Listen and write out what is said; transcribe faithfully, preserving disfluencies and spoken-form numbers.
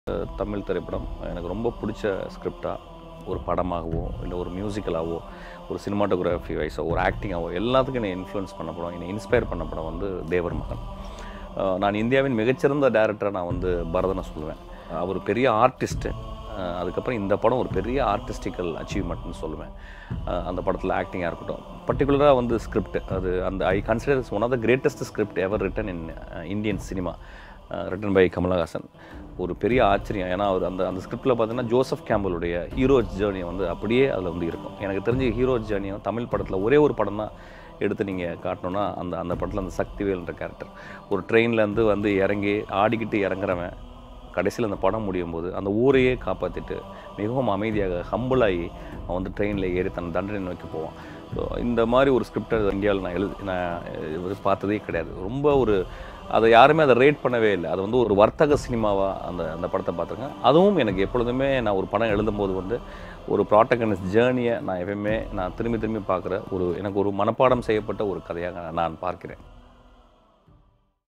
தமிழ் திரைப்படம் எனக்கு ரொம்ப பிடிச்ச ஸ்கிரிப்டாக ஒரு படமாகவோ இல்லை ஒரு மியூசிக்கலாகவோ ஒரு சினிமாட்டோகிராஃபி வைஸோ ஒரு ஆக்டிங்காகவோ எல்லாத்துக்கும் என்னை இன்ஃப்ளூயன்ஸ் பண்ண படம் என்னை இன்ஸ்பயர் பண்ண படம் வந்து தேவர் மகன். நான் இந்தியாவின் மிகச்சிறந்த டேரக்டரை நான் வந்து பரதனை சொல்லுவேன். அவர் பெரிய ஆர்டிஸ்ட்டு. அதுக்கப்புறம் இந்த படம் ஒரு பெரிய ஆர்டிஸ்டிக்கல் அச்சீவ்மெண்ட்னு சொல்லுவேன். அந்த படத்தில் ஆக்டிங்காக இருக்கட்டும், பர்டிகுலராக வந்து ஸ்கிரிப்ட் அது அந்த I considers one of the greatest script ever written in Indian cinema, written by Kamal Haasan. ஒரு பெரிய ஆச்சரியம். ஏன்னா அவர் அந்த அந்த ஸ்கிரிப்டில் பார்த்தீங்கன்னா ஜோசப் கேம்பலுடைய ஹீரோ ஜேர்னியை வந்து அப்படியே அதில் வந்து இருக்கும். எனக்கு தெரிஞ்ச ஹீரோ ஜேர்னியும் தமிழ் படத்தில் ஒரே ஒரு படம் தான் எடுத்து நீங்கள் காட்டணுன்னா அந்த அந்த படத்தில் அந்த சக்திவேல்ன்ற கேரக்டர் ஒரு ட்ரெயின்லேருந்து வந்து இறங்கி ஆடிக்கிட்டு இறங்குறவன் கடைசியில் அந்த படம் முடியும் போது அந்த ஊரையே காப்பாற்றிட்டு மிகவும் அமைதியாக ஹம்பிளாகி அவன் வந்து ட்ரெயினில் ஏறி தன் தண்டனை நோக்கி போவான். ஸோ இந்த மாதிரி ஒரு ஸ்கிரிப்டை இந்தியாவில் நான் எழுதி நான் பார்த்ததே கிடையாது. ரொம்ப ஒரு அதை யாருமே அதை ரேட் பண்ணவே இல்லை. அது வந்து ஒரு வர்த்தக சினிமாவாக அந்த அந்த படத்தை பார்த்துருக்கேன். அதுவும் எனக்கு எப்பொழுதுமே நான் ஒரு படம் எழுதும்போது வந்து ஒரு ப்ராட்டகனிஸ்ட் ஜேர்னியை நான் எப்பயுமே நான் திரும்பி திரும்பி பார்க்குற ஒரு எனக்கு ஒரு மனப்பாடம் செய்யப்பட்ட ஒரு கதையாக நான் பார்க்கிறேன்.